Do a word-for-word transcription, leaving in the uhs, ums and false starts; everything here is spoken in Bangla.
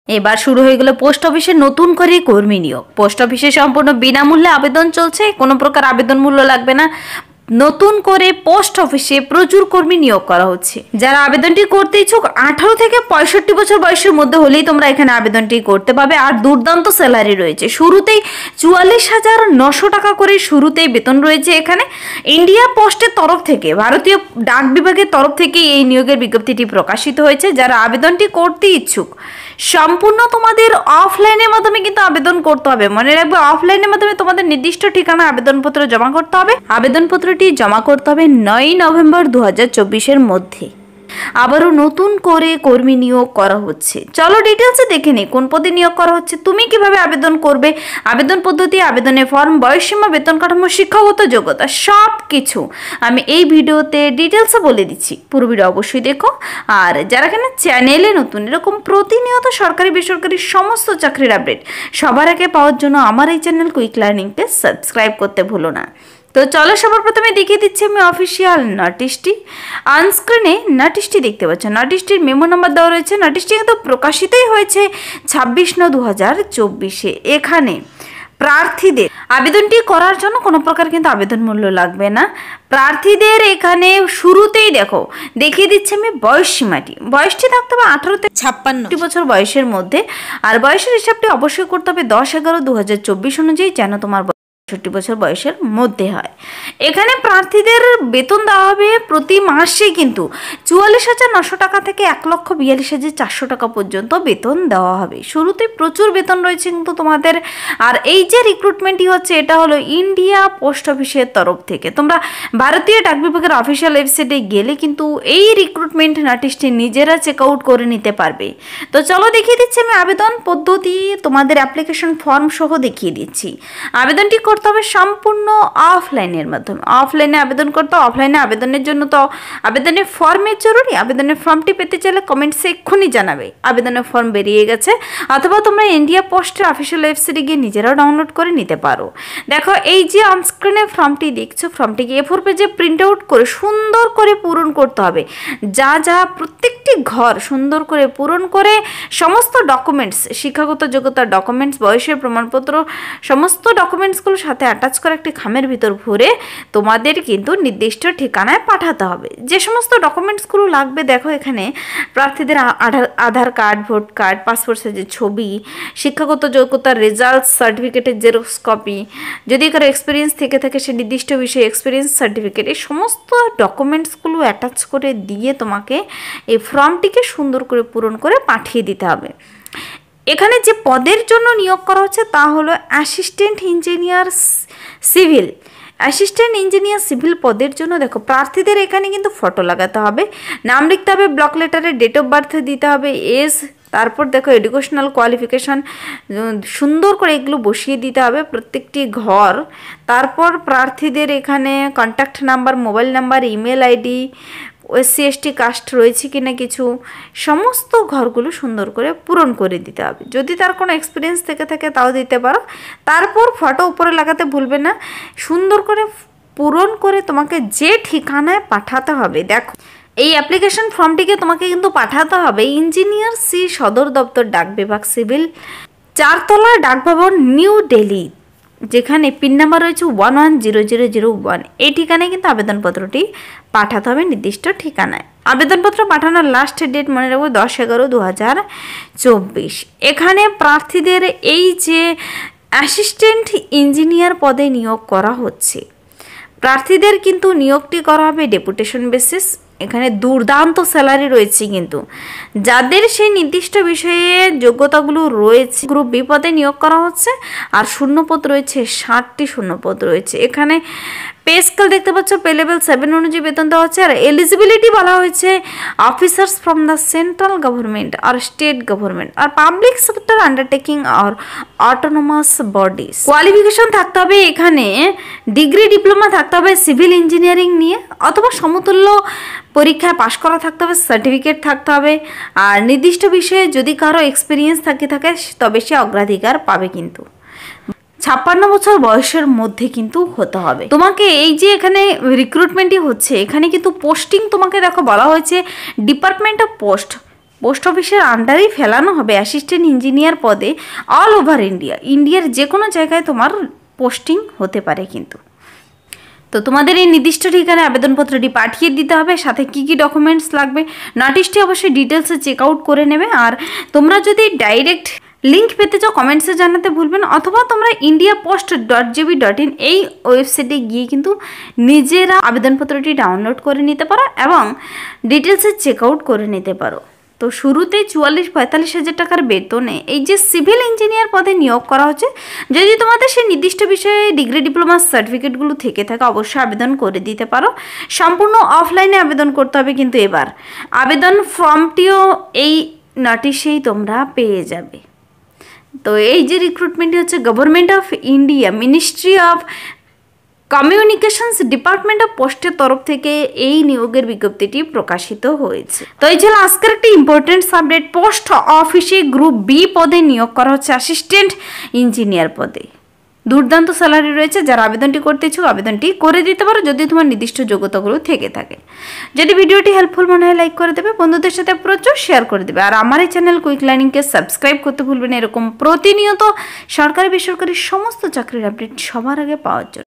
এবার শুরু হয়ে গেল পোস্ট অফিসে নতুন করে কর্মী নিয়োগ। পোস্ট অফিসে সম্পূর্ণ বিনামূল্যে আবেদন চলছে, কোনো প্রকার আবেদন মূল্য লাগবে না। নতুন করে পোস্ট অফিসে প্রচুর কর্মী নিয়োগ করা হচ্ছে। যারা আবেদনটি করতে ইচ্ছুক আঠারো থেকে পঁয়ষট্টি বছর বয়সের মধ্যে হলেই তোমরা এখানে আবেদনটি করতে পারবে। আর দুর্দান্ত স্যালারি রয়েছে, শুরুতেই চুয়াল্লিশ হাজার নশো টাকা করে শুরুতেই বেতন রয়েছে। এখানে ইন্ডিয়া পোস্টের তরফ থেকে, ভারতীয় ডাক বিভাগের তরফ থেকে এই নিয়োগের বিজ্ঞপ্তিটি প্রকাশিত হয়েছে। যারা আবেদনটি করতে ইচ্ছুক সম্পূর্ণ তোমাদের অফলাইনের মাধ্যমে কিন্তু আবেদন করতে হবে। মনে রাখবে, অফলাইনের মাধ্যমে তোমাদের নির্দিষ্ট ঠিকানা আবেদনপত্র জমা করতে হবে। আবেদনপত্রটি জমা করতে হবে নয়ই নভেম্বর দু হাজার চব্বিশের মধ্যে। আবারও নতুন করে কর্মী নিয়োগ করা হচ্ছে। চলো ডিটেলসে দেখে নিই কোন পদে নিয়োগ করা হচ্ছে, তুমি কিভাবে আবেদন করবে, আবেদন পদ্ধতি, আবেদনের ফর্ম, বয়সসীমা, বেতন কাঠামো, শিক্ষাগত যোগ্যতা সব কিছু আমি এই ভিডিওতে ডিটেলসে বলে দিচ্ছি। পুরো ভিডিও অবশ্যই দেখো। আর যারা এখানে চ্যানেলে নতুন, এরকম প্রতিনিয়ত সরকারি বেসরকারি সমস্ত চাকরির আপডেট সবার আগে পাওয়ার জন্য আমার এই চ্যানেল কুইক লার্নিংকে সাবস্ক্রাইব করতে ভুলো না। তো চলো সবার প্রথমে দেখিয়ে দিচ্ছি আমি অফিসিয়াল নোটিশটি। অনস্ক্রিনে নোটিশটি দেখতে পাচ্ছ, নোটিশটির মেমো নাম্বার দেওয়া রয়েছে। নোটিশটি কিন্তু প্রকাশিতই হয়েছে ছাব্বিশ নয় দু হাজার চব্বিশে। এখানে প্রার্থীদের আবেদনটি করার জন্য কোনো প্রকার কিন্তু আবেদন মূল্য লাগবে না। প্রার্থীদের এখানে শুরুতেই দেখো দেখিয়ে দিচ্ছি আমি বয়স সীমাটি। বয়সটি থাকতে হবে আঠারো থেকে ছাপ্পান্ন বছর বয়সের মধ্যে। আর বয়সের হিসাবটি অবশ্যই করতে হবে দশ এগারো দু হাজার চব্বিশ অনুযায়ী, যেন তোমার পঁয়ষট্টি বছর বয়সের মধ্যে হয়। এখানে প্রার্থীদের বেতন দেওয়া হবে প্রতি মাসে কিন্তু চুয়াল্লিশ হাজার নশো টাকা থেকে এক লক্ষ বিয়াল্লিশ হাজার চারশো টাকা পর্যন্ত বেতন দেওয়া হবে। শুরুতে প্রচুর বেতন রয়েছে কিন্তু তোমাদের। আর এই যে রিক্রুটমেন্টই হচ্ছে, এটা হলো ইন্ডিয়া পোস্ট অফিসের তরফ থেকে। তোমরা ভারতীয় ডাক বিভাগের অফিসিয়াল ওয়েবসাইটে গেলে কিন্তু এই রিক্রুটমেন্ট নোটিশটি নিজেরা চেক আউট করে নিতে পারবে। তো চলো দেখিয়ে দিচ্ছি আমি আবেদন পদ্ধতি, তোমাদের অ্যাপ্লিকেশন ফর্ম সহ দেখিয়ে দিচ্ছি। আবেদনটি তবে সম্পূর্ণ অফলাইনের মাধ্যমে। অফলাইনে আবেদন করতে, অফলাইনে আবেদনের জন্য তো আবেদনের ফর্মের জরুরি। আবেদনের ফর্মটি পেতে চাইলে কমেন্টসে এক্ষুনি জানাবে আবেদনের ফর্ম বেরিয়ে গেছে, অথবা তোমরা ইন্ডিয়া পোস্টের অফিসিয়াল ওয়েবসাইটে গিয়ে নিজেরাও ডাউনলোড করে নিতে পারো। দেখো এই যে অনস্ক্রিনে ফর্মটি দেখছো, ফর্মটিকে এ ফোর পেজে প্রিন্ট আউট করে সুন্দর করে পূরণ করতে হবে। যা যা প্রত্যেকটি ঘর সুন্দর করে পূরণ করে সমস্ত ডকুমেন্টস, শিক্ষাগত যোগ্যতার ডকুমেন্টস, বয়সের প্রমাণপত্র, সমস্ত ডকুমেন্টসগুলো সাথে অ্যাটাচ করে একটি খামের ভিতর ভরে তোমাদের কিন্তু নির্দিষ্ট ঠিকানায় পাঠাতে হবে। যে সমস্ত ডকুমেন্টসগুলো লাগবে দেখো এখানে প্রার্থীদের Aadhaar card, vote card, passport সাইজের ছবি, শিক্ষাগত যোগ্যতার রেজাল্ট, সার্টিফিকেটের জেরক্স কপি, যদি কারো এক্সপিরিয়েন্স থেকে থাকে সে নির্দিষ্ট বিষয়ে এক্সপিরিয়েন্স সার্টিফিকেট, এই সমস্ত ডকুমেন্টসগুলো অ্যাটাচ করে দিয়ে তোমাকে এই ফর্মটিকে সুন্দর করে পূরণ করে পাঠিয়ে দিতে হবে। এখানে যে পদের জন্য নিয়োগ করা হচ্ছে তা হলো assistant engineer civil. Assistant engineer civil পদের জন্য দেখো প্রার্থীদের এখানে কিন্তু ফটো লাগাতে হবে, নাম লিখতে হবে, ব্লক লেটারে ডেট অফ বার্থ দিতে হবে, এজ, তারপর দেখো এডুকেশনাল কোয়ালিফিকেশান সুন্দর করে এগুলো বসিয়ে দিতে হবে প্রত্যেকটি ঘর। তারপর প্রার্থীদের এখানে contact number, mobile number, email ID, SC ST caste রয়েছে কিনা কিছু, সমস্ত ঘরগুলো সুন্দর করে পূরণ করে দিতে হবে। যদি তার কোনো এক্সপিরিয়েন্স থেকে থাকে তাও দিতে পারো। তারপর ফটো উপরে লাগাতে ভুলবে না। সুন্দর করে পূরণ করে তোমাকে যে ঠিকানায় পাঠাতে হবে, দেখো এই অ্যাপ্লিকেশন ফর্মটিকে তোমাকে কিন্তু পাঠাতে হবে ইঞ্জিনিয়ার সি সদর দপ্তর ডাক বিভাগ সিভিল, চারতলা ডাকভবন, নিউ দিল্লি, যেখানে পিন নাম্বার রয়েছে one one zero zero zero one. এই ঠিকানায় কিন্তু আবেদনপত্রটি পাঠাতে হবে নির্দিষ্ট ঠিকানায়। আবেদনপত্র পাঠানোর লাস্ট ডেট মনে রাখবো দশ এগারো দু হাজার চব্বিশ। এখানে প্রার্থীদের এই যে অ্যাসিস্ট্যান্ট ইঞ্জিনিয়ার পদে নিয়োগ করা হচ্ছে, প্রার্থীদের কিন্তু নিয়োগটি করা হবে ডেপুটেশন বেসিস। এখানে দুর্দান্ত স্যালারি রয়েছে কিন্তু যাদের সেই নির্দিষ্ট বিষয়ে যোগ্যতাগুলো রয়েছে। গ্রুপ বি পদে নিয়োগ করা হচ্ছে আর শূন্যপদ রয়েছে ষাটটি শূন্যপদ রয়েছে। এখানে পে স্কেল দেখতে পাচ্ছ, পে লেভেল সেভেন অনুযায়ী বেতন দেওয়া হচ্ছে। আর এলিজিবিলিটি বলা হয়েছে officers from the central government আর স্টেট গভর্নমেন্ট আর পাবলিক সেক্টর আন্ডারটেকিং আর অটোনোমাস বডিজ। কোয়ালিফিকেশন থাকতে হবে এখানে ডিগ্রি ডিপ্লোমা থাকতে হবে সিভিল ইঞ্জিনিয়ারিং নিয়ে, অথবা সমতুল্য পরীক্ষায় পাশ করা থাকতে হবে, সার্টিফিকেট থাকতে হবে। আর নির্দিষ্ট বিষয়ে যদি কারো এক্সপিরিয়েন্স থাকে থাকে তবে সে অগ্রাধিকার পাবে। কিন্তু ছাপ্পান্ন বছর বয়সের মধ্যে কিন্তু হতে হবে তোমাকে। এই যে এখানে রিক্রুটমেন্টই হচ্ছে, এখানে কিন্তু পোস্টিং তোমাকে দেখো বলা হয়েছে ডিপার্টমেন্ট অফ পোস্ট পোস্ট অফিসের আন্ডারেই ফেলানো হবে অ্যাসিস্ট্যান্ট ইঞ্জিনিয়ার পদে অল ওভার ইন্ডিয়া। ইন্ডিয়ার যে কোনো জায়গায় তোমার পোস্টিং হতে পারে কিন্তু। তো তোমাদের এই নির্দিষ্ট ঠিকানায় আবেদনপত্রটি পাঠিয়ে দিতে হবে। সাথে কি কি ডকুমেন্টস লাগবে নোটিশটি অবশ্যই ডিটেলসে চেক আউট করে নেবে। আর তোমরা যদি ডাইরেক্ট লিঙ্ক পেতে চাও কমেন্টসে জানাতে ভুলবেন, অথবা তোমরা India post dot GB dot in এই ওয়েবসাইটে গিয়ে কিন্তু নিজেরা আবেদনপত্রটি ডাউনলোড করে নিতে পারো এবং ডিটেলসে চেক আউট করে নিতে পারো। তো শুরুতেই চুয়াল্লিশ পঁয়তাল্লিশ হাজার টাকার বেতনে এই যে সিভিল ইঞ্জিনিয়ার পদে নিয়োগ করা হচ্ছে, যদি তোমাদের সেই নির্দিষ্ট বিষয়ে ডিগ্রি ডিপ্লোমা সার্টিফিকেটগুলো থেকে থাকে অবশ্যই আবেদন করে দিতে পারো। সম্পূর্ণ অফলাইনে আবেদন করতে হবে কিন্তু এবার আবেদন ফর্মটিও এই নোটিশেই তোমরা পেয়ে যাবে। তো এই যে রিক্রুটমেন্টটি হচ্ছে government of India ministry of communications department of পোস্টের তরফ থেকে এই নিয়োগের বিজ্ঞপ্তিটি প্রকাশিত হয়েছে। তো এই ছিল আজকের একটি ইম্পর্টেন্ট সাবজেক্ট। পোস্ট অফিসে গ্রুপ বি পদে নিয়োগ করা হচ্ছে অ্যাসিস্ট্যান্ট ইঞ্জিনিয়ার পদে। দুর্দান্ত স্যালারি রয়েছে। যারা আবেদনটি করতে ইচ্ছুক আবেদনটি করে দিতে পারো যদি তোমার নির্দিষ্ট যোগ্যতাগুলো থেকে থাকে। যদি ভিডিওটি হেল্পফুল মনে হয় লাইক করে দেবে, বন্ধুদের সাথে প্রচুর শেয়ার করে দেবে। আর আমার এই চ্যানেল কুইক লার্নিংকে সাবস্ক্রাইব করতে ভুলবেন এরকম প্রতিনিয়ত সরকারি বেসরকারি সমস্ত চাকরির আপডেট সবার আগে পাওয়ার জন্য।